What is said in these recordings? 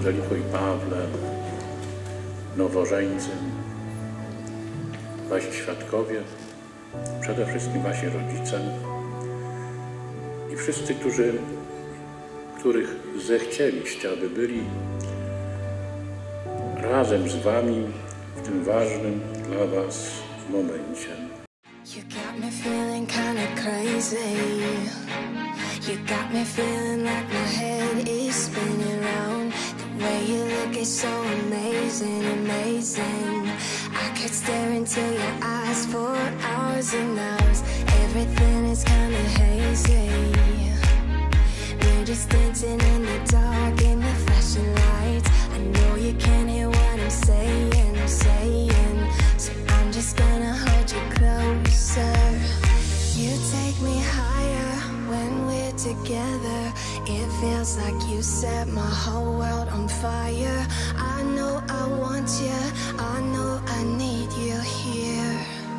Angeliko i Pawle, nowożeńcy, wasi świadkowie, przede wszystkim wasi rodzice i wszyscy, których zechcieliście, aby byli razem z wami w tym ważnym dla was momencie. You got me feeling kinda crazy. You got me feeling like my head is spinning round. The way you look is so amazing, amazing. I could stare into your eyes for hours and hours. Everything is kinda hazy. We're just dancing in the dark in the flashing lights. I know you can't hear what I'm saying, so I'm just gonna hold you closer. You take me higher when we're together. It feels like you set my whole world on fire. I know I want you, I know I need you here.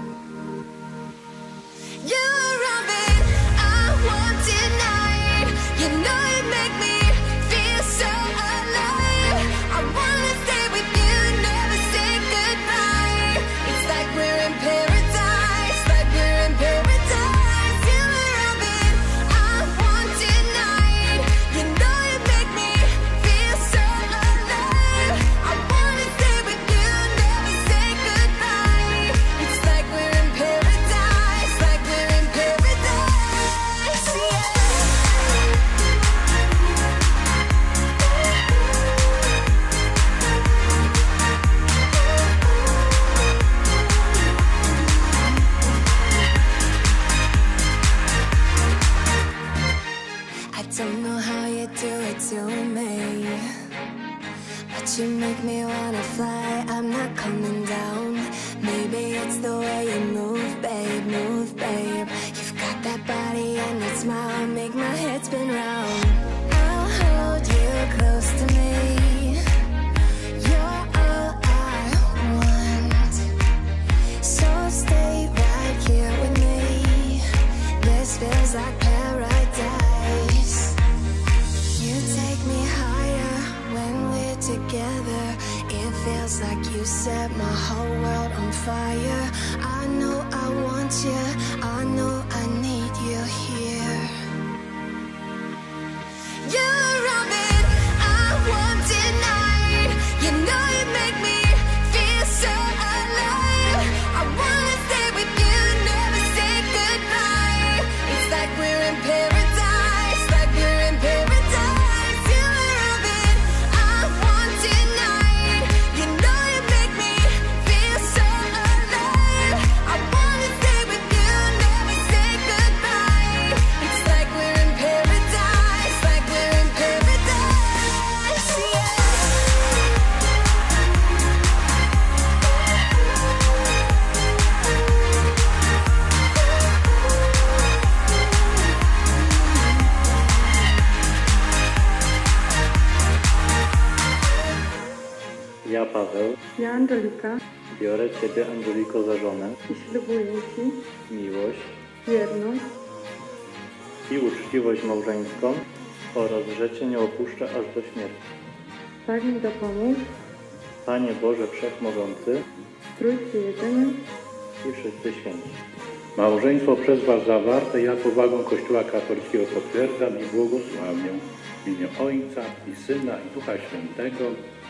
You're Robin, I want tonight. You know you make me feel so alive. I wanna stay with you, never say goodbye. It's like we're in paradise, like we're in paradise. You're Robin, I want tonight. You know you make me feel so alive. I wanna stay with you, never say goodbye. It's like we're in paradise, like we're in paradise, yeah. I don't know how you do it to me, but you make me wanna fly. I'm not coming down. Maybe it's the way you move, babe, move, babe. You've got that body and that smile, make my head spin round. I'll hold you close to me. You're all I want, so stay right here with me. This feels like paradise. You take me higher when we're together. It feels like you set my whole world on fire. I know I want you, I know I need you here. You're Robin, I want tonight. You know you make me feel so alive. I wanna stay with you, never say goodbye. It's like we're in paradise, like we're in paradise. You're Robin, I want tonight. You know you make me feel so alive. I wanna stay with you, never say goodbye. It's like we're in paradise, like we're in paradise, yeah. Ja, Paweł, Ja, Angelika, biorę Ciebie, Angeliko, za żonę, i ślubuję Ci miłość wierność i uczciwość małżeńską oraz, że Cię nie opuszczę aż do śmierci. tak mi dopomóż, Panie Boże Wszechmogący w Trójcy jedynym, i wszyscy święci. Małżeństwo przez was zawarte ja powagą Kościoła katolickiego potwierdzam i błogosławię w imię Ojca i Syna i Ducha Świętego.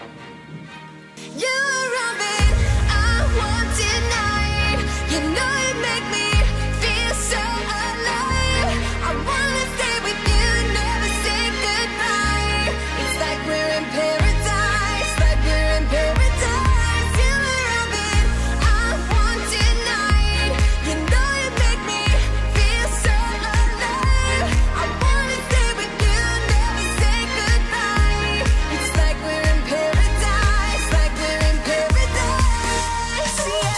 You're Robin, I want tonight. You know you make me feel so alive. I wanna stay with you, never say goodbye. It's like we're in paradise, like we're in paradise. You're Robin, I want tonight. You know you make me feel so alive. I wanna stay with you, never say goodbye. It's like we're in paradise, like we're in paradise, yeah.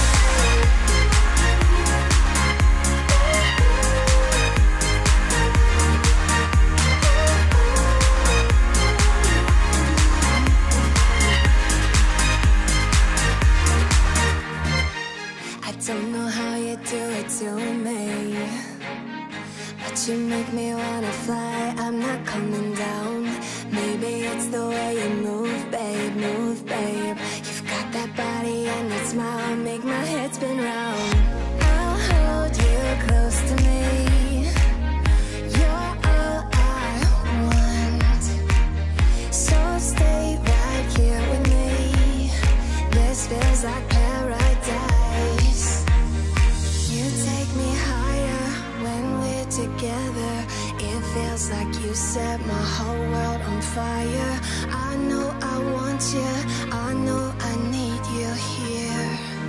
I don't know how you do it to me, but you make me wanna fly. I'm not coming down. Maybe it's the way you move, babe, move, babe. You've got that body and that smile, make my head spin round. I'll hold you close to me. You're all I want. So stay right here with me. This feels like paradise. You take me higher when we're together. It feels like you set my whole world on fire. I know I want you, I know I need you here.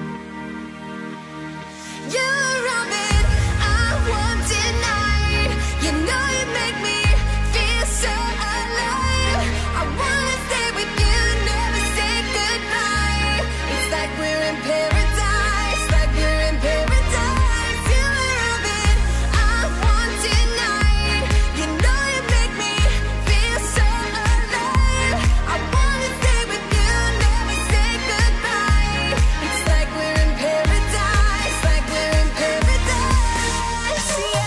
You're all that I want tonight. You know you make me feel so alive. I wanna stay with you, never say goodbye. It's like we're in paradise, like we're in paradise. You're all that I want tonight. You know you make me feel so alive. I wanna stay with you, never say goodbye. It's like we're in paradise, like we're in paradise, yeah.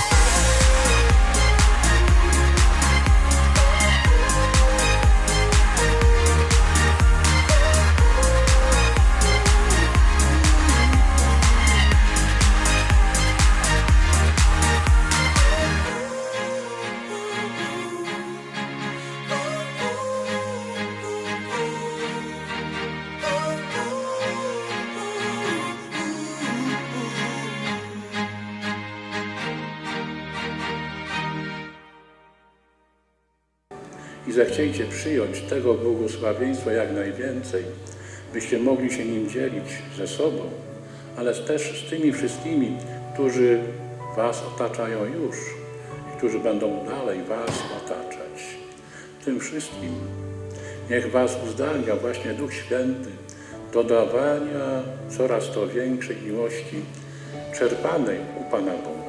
I zechciejcie przyjąć tego błogosławieństwa jak najwięcej, byście mogli się nim dzielić ze sobą, ale też z tymi wszystkimi, którzy was otaczają już i którzy będą dalej was otaczać. Tym wszystkim niech was uzdalnia właśnie Duch Święty do dawania coraz to większej miłości czerpanej u Pana Boga.